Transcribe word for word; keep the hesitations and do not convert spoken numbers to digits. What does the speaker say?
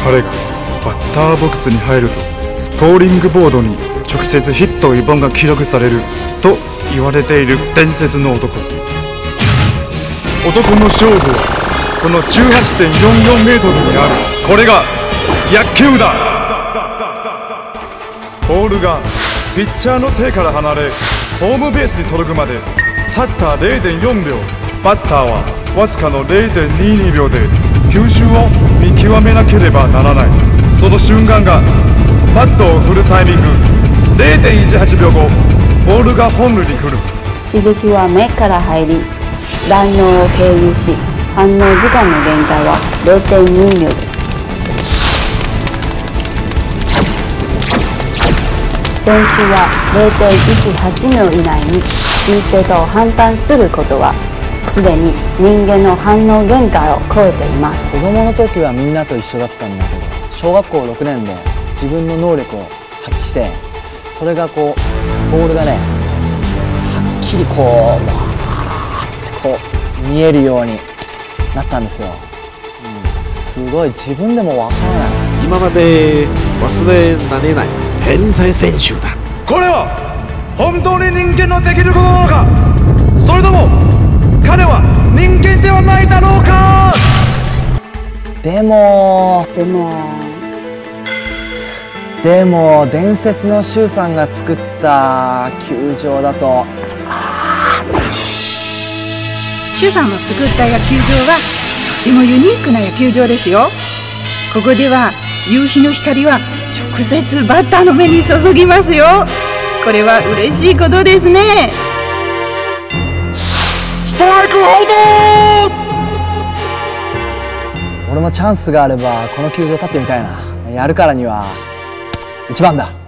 彼がバッターボックスに入るとスコーリングボードに直接ヒットいっぽんが記録されると言われている伝説の男。男の勝負はこの じゅうはちてんよんよんメートルにある。これが野球だ。ボールがピッチャーの手から離れホームベースに届くまでたった れいてんよんびょう。バッターはわずかの れいてんににびょうで球種を見極めなければならない。その瞬間がバットを振るタイミング れいてんいちはちびょうご、ボールが本塁に来る。 刺激は目から入り大脳を経由し反応時間の限界は れいてんにびょうです。選手は れいてんいちはちびょう以内に修正と判断することはすでに人間の反応限界を超えています。 子供の時はみんなと一緒だったんだけど、小学校ろくねんで自分の能力を発揮して、それがこうボールがねはっきりこうわーってこう見えるようになったんですよ、うん、すごい自分でもわからない。 今まで忘れられない天才選手だ。 これは本当に人間のできることなのか、それとも彼は人間ではないだろうか。 でもでもでも伝説の周さんが作った球場だと、 周さんの作った野球場はとてもユニークな野球場ですよ。ここでは夕日の光は直接バッターの目に注ぎますよ。これは嬉しいことですね。 ストライクアウト。 俺もチャンスがあればこの球場立ってみたいな。やるからにはいちばんだ。